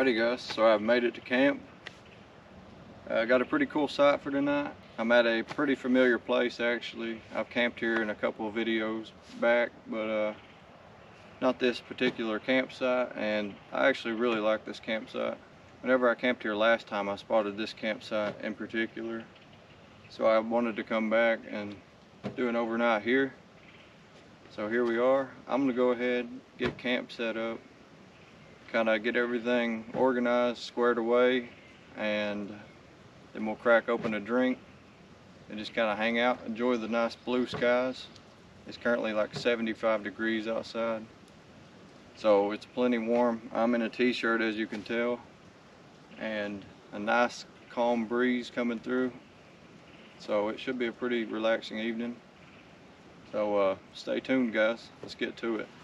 Alrighty guys, so I've made it to camp. I got a pretty cool site for tonight. I'm at a pretty familiar place actually. I've camped here in a couple of videos back, but not this particular campsite, and I actually really like this campsite. Whenever I camped here last time, I spotted this campsite in particular. So I wanted to come back and do an overnight here. So here we are. I'm gonna go ahead, get camp set up, kind of get everything organized, squared away, and then we'll crack open a drink and just kind of hang out, enjoy the nice blue skies. It's currently like 75 degrees outside, so it's plenty warm. I'm in a t-shirt, as you can tell, and a nice calm breeze coming through, so it should be a pretty relaxing evening. So stay tuned guys, let's get to it.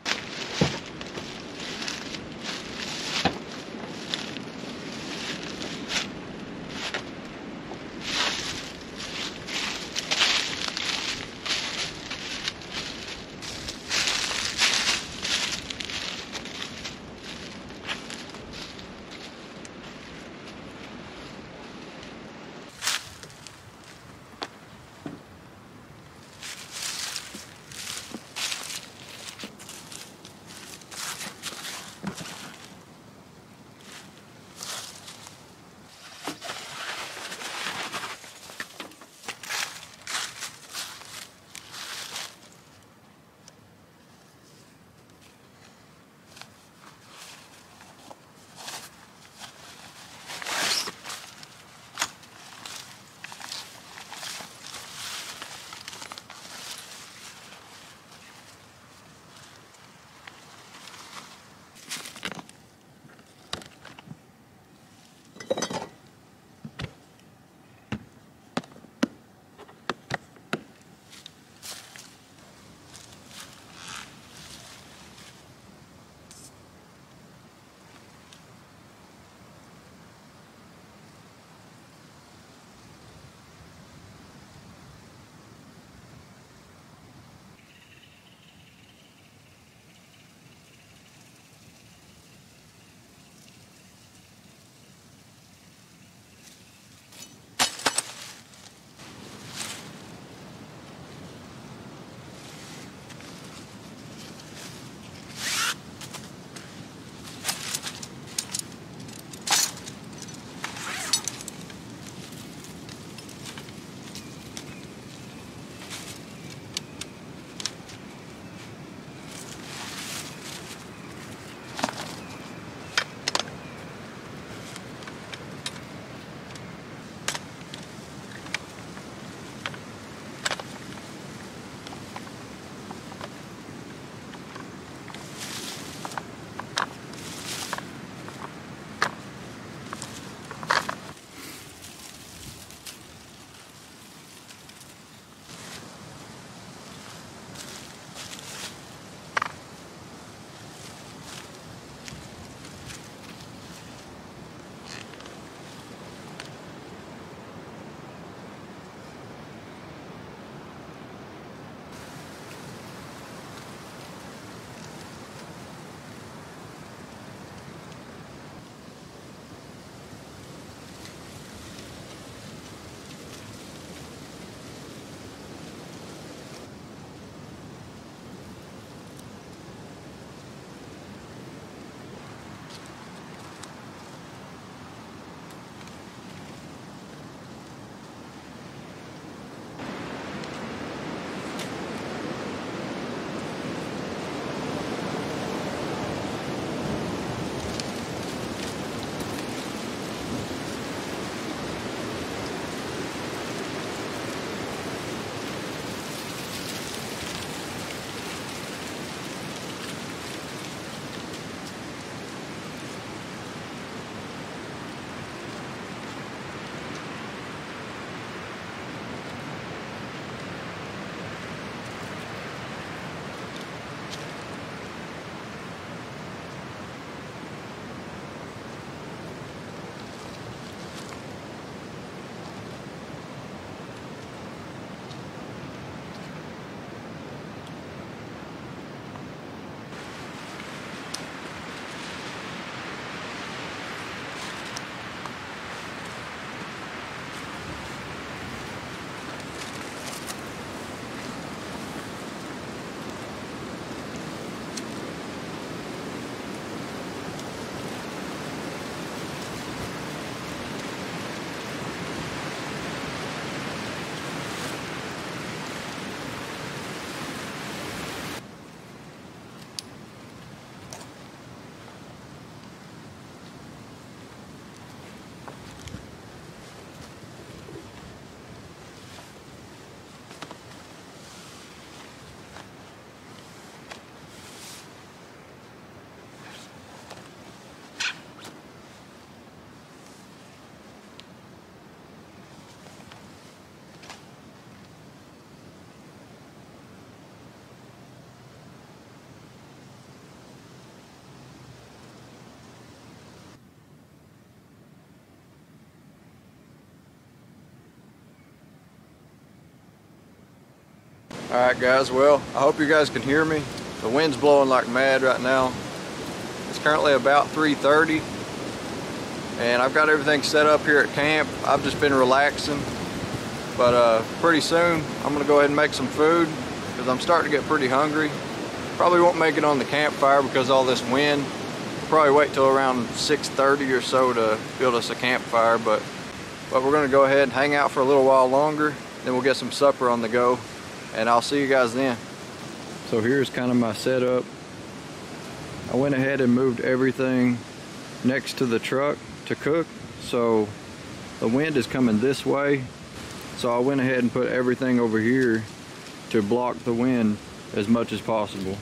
Alright guys, well, I hope you guys can hear me. The wind's blowing like mad right now. It's currently about 3:30 and I've got everything set up here at camp. I've just been relaxing, but pretty soon I'm gonna go ahead and make some food because I'm starting to get pretty hungry. Probably won't make it on the campfire because of all this wind. Probably wait till around 6:30 or so to build us a campfire, but we're gonna go ahead and hang out for a little while longer, then we'll get some supper on the go, and I'll see you guys then. So here's kind of my setup. I went ahead and moved everything next to the truck to cook, so the wind is coming this way, so I went ahead and put everything over here to block the wind as much as possible.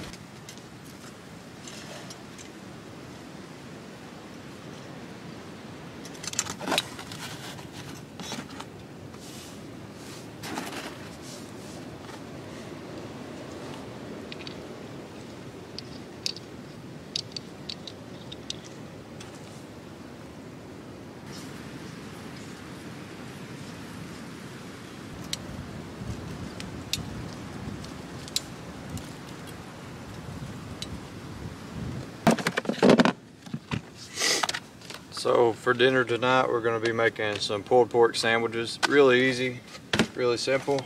So for dinner tonight, we're going to be making some pulled pork sandwiches. Really easy, really simple.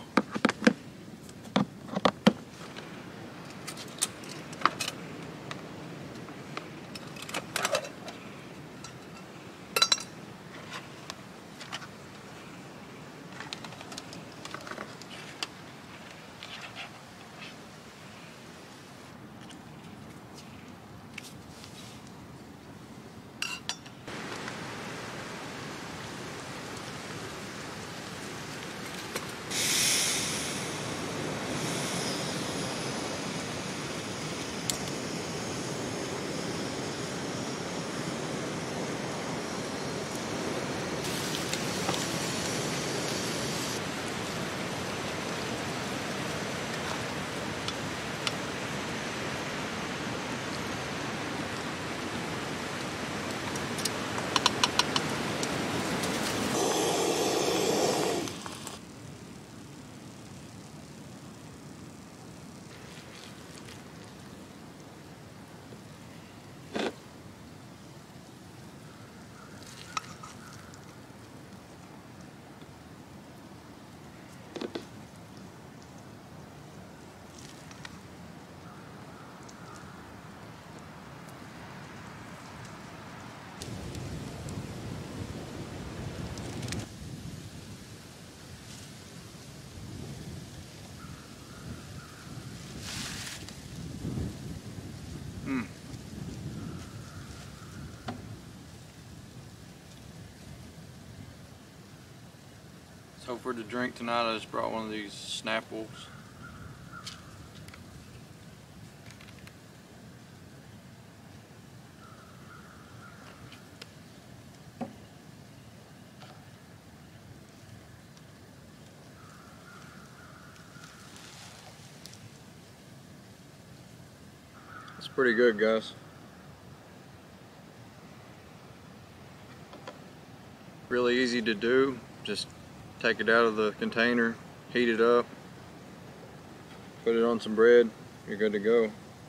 So for the drink tonight, I just brought one of these Snapples. It's pretty good, guys. Really easy to do. Just take it out of the container, heat it up, put it on some bread, you're good to go.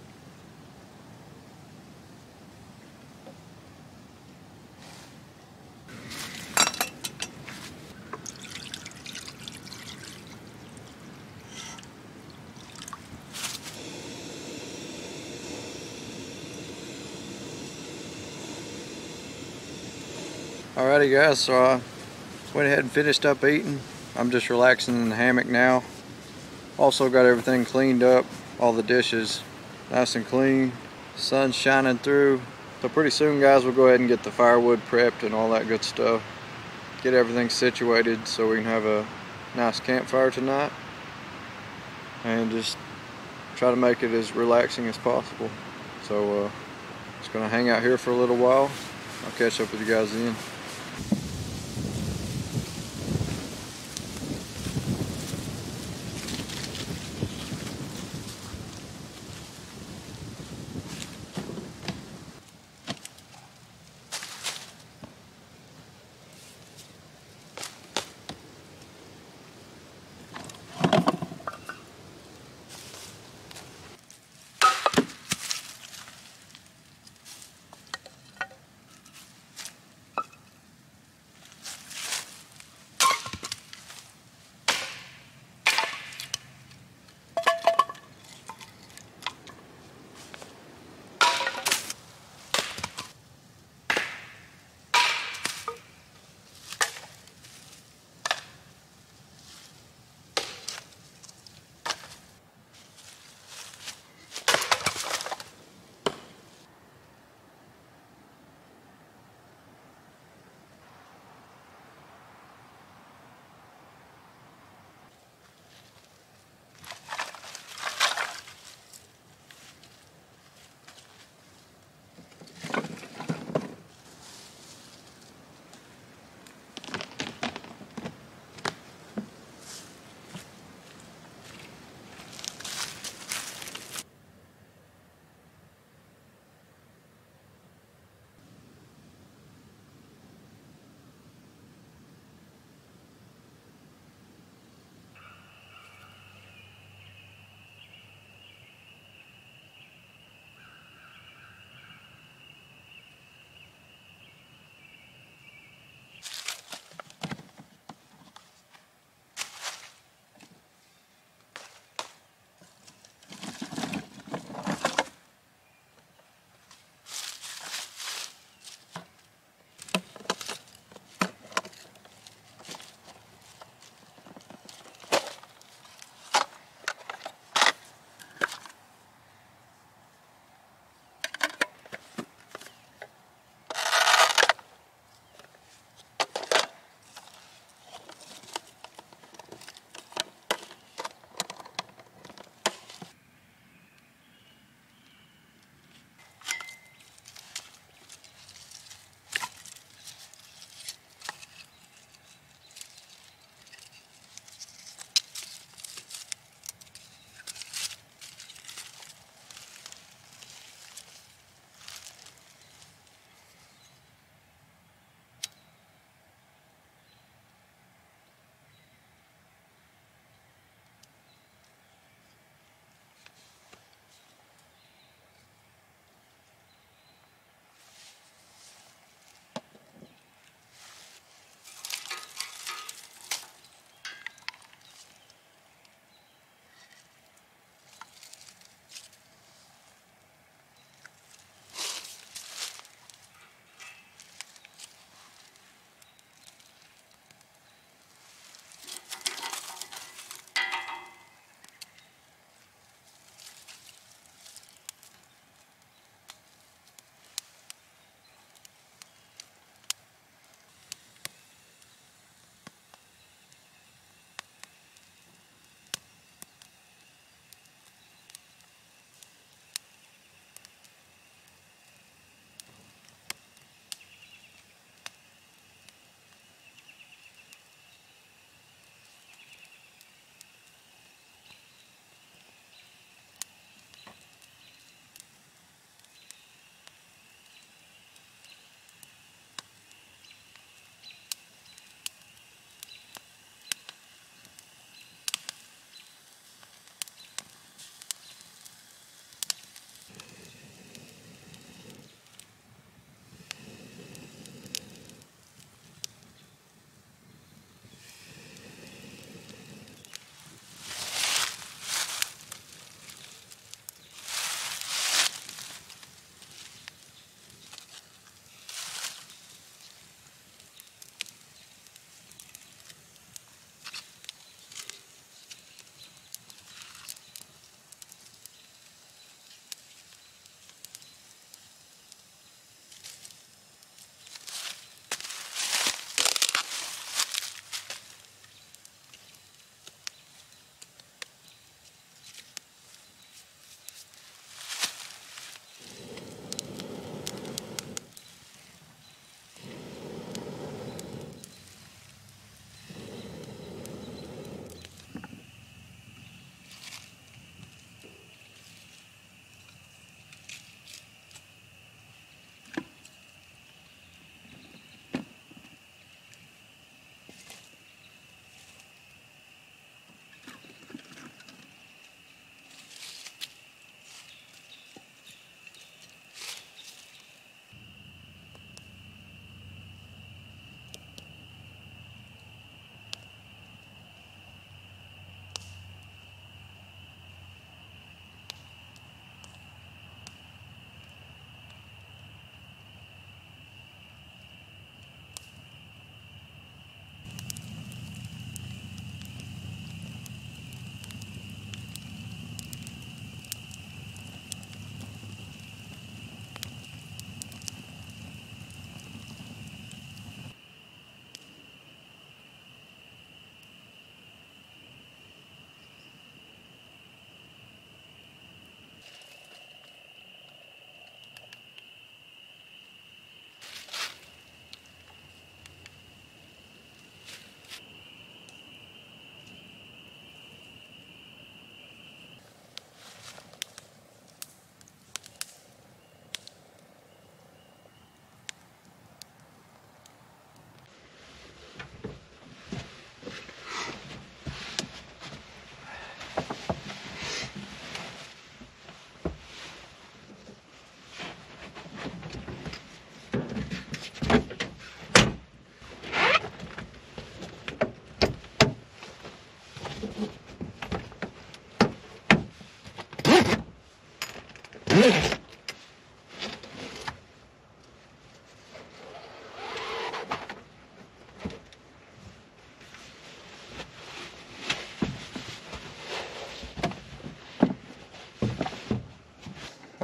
Alrighty guys, so I went ahead and finished up eating. I'm just relaxing in the hammock now. Also got everything cleaned up, all the dishes nice and clean. Sun's shining through. So pretty soon guys, we'll go ahead and get the firewood prepped and all that good stuff. Get everything situated so we can have a nice campfire tonight. And just try to make it as relaxing as possible. So just gonna hang out here for a little while. I'll catch up with you guys then.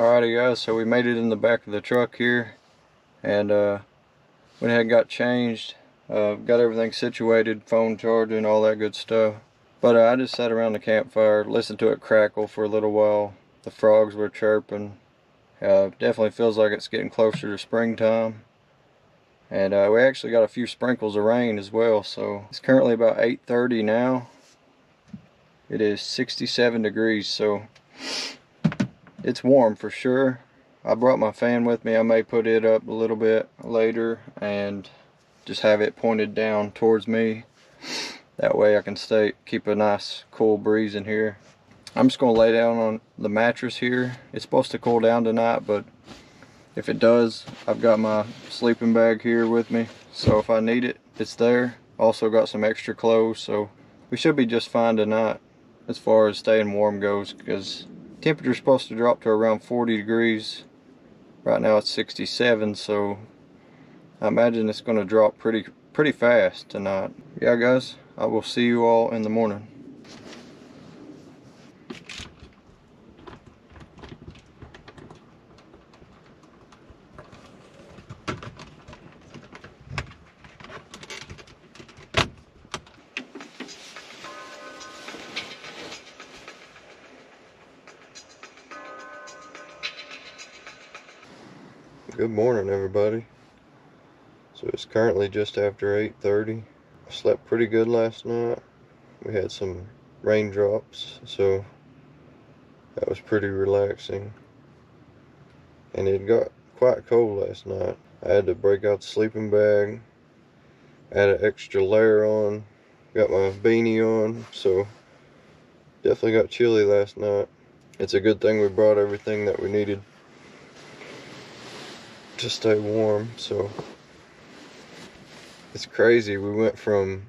Alrighty guys, so we made it in the back of the truck here, and went ahead and got changed, got everything situated, phone charging, all that good stuff. But I just sat around the campfire, listened to it crackle for a little while. The frogs were chirping. Definitely feels like it's getting closer to springtime. And we actually got a few sprinkles of rain as well. So it's currently about 8:30 now. It is 67 degrees, so it's warm for sure. I brought my fan with me. I may put it up a little bit later and just have it pointed down towards me. That way I can keep a nice cool breeze in here. I'm just going to lay down on the mattress here. It's supposed to cool down tonight, but if it does, I've got my sleeping bag here with me. So if I need it, it's there. Also got some extra clothes, so we should be just fine tonight as far as staying warm goes, because temperature's supposed to drop to around 40 degrees. Right now it's 67, so I imagine it's going to drop pretty fast tonight. Yeah guys, I will see you all in the morning. Good morning everybody. So it's currently just after 8:30. I slept pretty good last night. We had some raindrops, so that was pretty relaxing. And it got quite cold last night. I had to break out the sleeping bag, add an extra layer on, got my beanie on, so definitely got chilly last night. It's a good thing we brought everything that we needed to stay warm. So it's crazy, we went from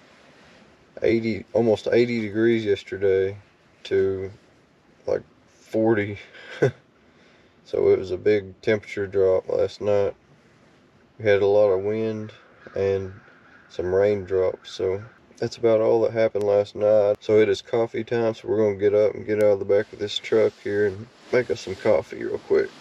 almost 80 degrees yesterday to like 40. So it was a big temperature drop last night. We had a lot of wind and some raindrops, so that's about all that happened last night. So it is coffee time, so we're gonna get up and get out of the back of this truck here and make us some coffee real quick.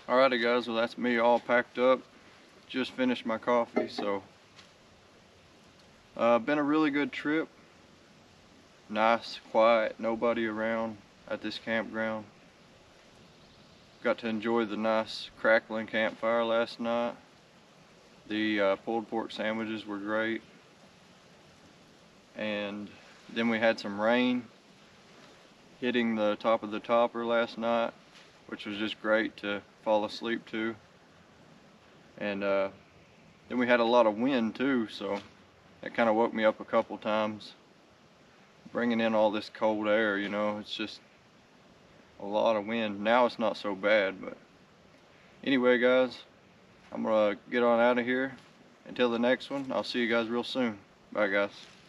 Alrighty guys, well that's me all packed up. Just finished my coffee, so been a really good trip. Nice, quiet, nobody around at this campground. Got to enjoy the nice crackling campfire last night. The pulled pork sandwiches were great. And then we had some rain hitting the top of the topper last night, which was just great to fall asleep to. And then we had a lot of wind too, so that kind of woke me up a couple times. Bringing in all this cold air, you know, it's just a lot of wind. Now it's not so bad, but anyway guys, I'm gonna get on out of here. Until the next one, I'll see you guys real soon. Bye guys.